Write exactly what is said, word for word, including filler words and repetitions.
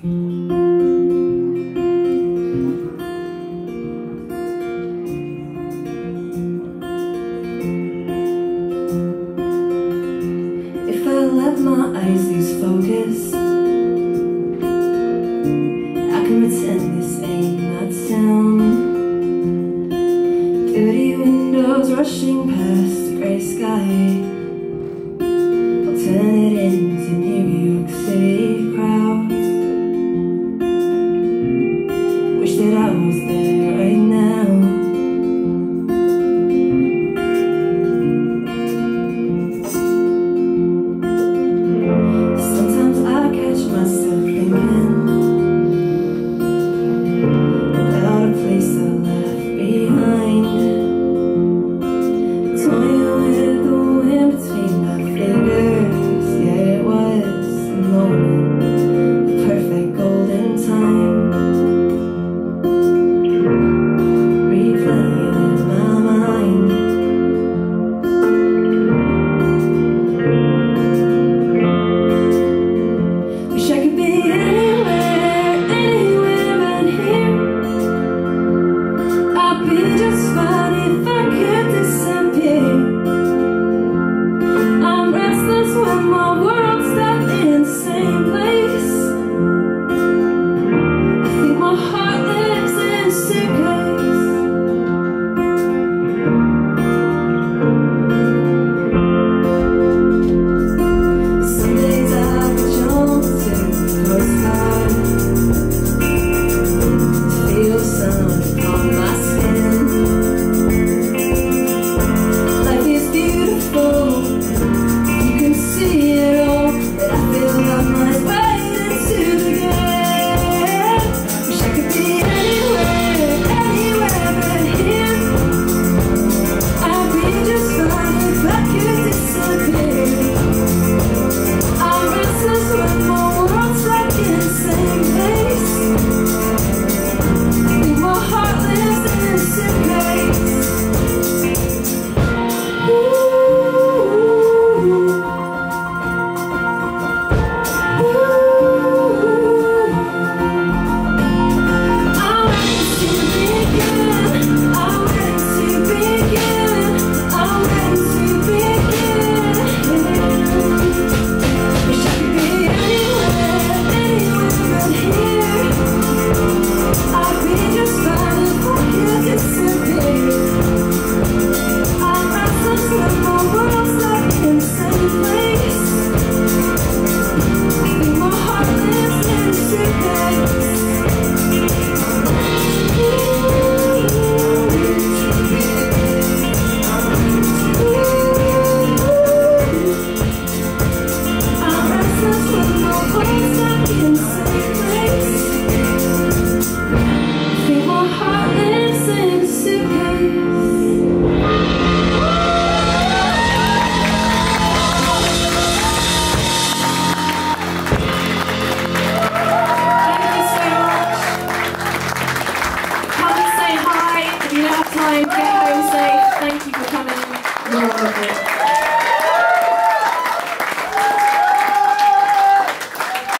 If I let my eyes lose focus, I can pretend this ain't my town. Dirty windows rushing past the grey sky, I'll turn it into New York City crowds. Wish that I was there right now. Sometimes I catch myself thinking about a place I left behind, toying with the wind between my fingers. Yeah, it was a moment, a perfect golden time, replaying in my mind. Wish I could be anywhere, anywhere but here. I'd be just fine if I could disappear. I'm restless when my world's stuck in the same place. I think my heart lives in a suitcase. Some days I could jump to the postcard to feel sun upon my skin. Life is beautiful, you can see it all, but I feel like my way into the game. Wish I could be anywhere, anywhere but here. I'd be just fine if I could disappear. I'm restless when my world's stuck in the same place. I think my heart lives in a suitcase. Time, get home safe. Thank you for coming. You're welcome.